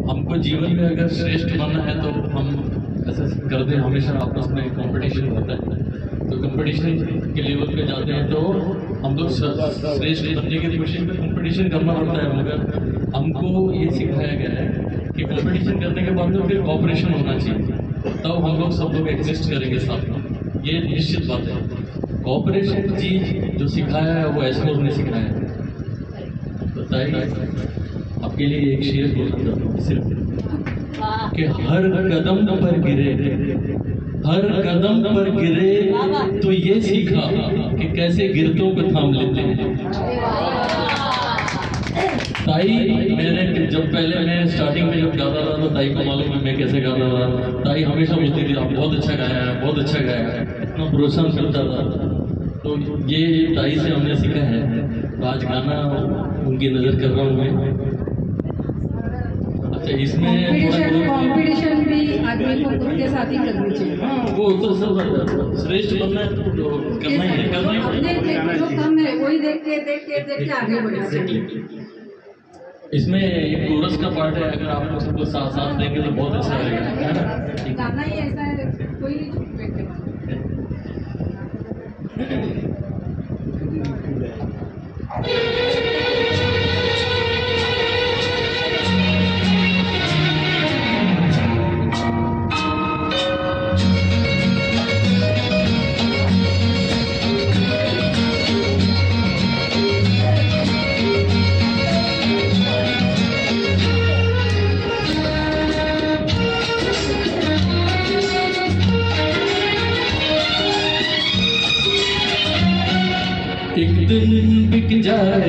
हमको जीवन में अगर श्रेष्ठ बनना है तो हम ऐसा करते हैं, हमेशा आपस में कंपटीशन होता है, तो कंपटीशन के लेवल पे जाते हैं तो हम लोग श्रेष्ठ बनने की कोशिश में कंपटीशन करना पड़ता है। मगर हमको ये सिखाया गया है कि कंपटीशन करने के बाद में फिर कॉपरेशन होना चाहिए, तब हम लोग सब लोग एग्जिस्ट करेंगे साथ में, ये निश्चित बात है। कॉपरेशन चीज जो सिखाया है वो ऐश्वर्य ने सिखाया है। बताइए, आपके लिए एक शेर बोलना चाहता हूँ सिर्फ कि हर कदम पर गिरे, हर कदम पर गिरे तो ये सीखा कि कैसे गिरतों को थाम लेते हैं। ताई, मैंने जब पहले मैं स्टार्टिंग में जब गाता था तो ताई को मालूम है मैं कैसे गाता था। ताई हमेशा पूछती थी आप बहुत अच्छा गाया है, बहुत अच्छा गाया है, इतना प्रोत्साहन मिलता था। तो ये ताई से हमने सीखा है। तो आज गाना उनकी नज़र कर रहा हूँ मैं। अच्छा, इसमें कंपटीशन भी आदमी को खुद के साथ ही करनी चाहिए। हाँ, वो तो सब श्रेष्ठ बनना है तो करना ही है, करना ही है। जो कम है वही देख के आगे बढ़ना चाहिए। इसमें एक कोरस का पार्ट है, अगर आप लोग सबको साथ देंगे तो बहुत अच्छा रहेगा, है ना? गाना ही ऐसा है, कोई एक दिन बिक जाए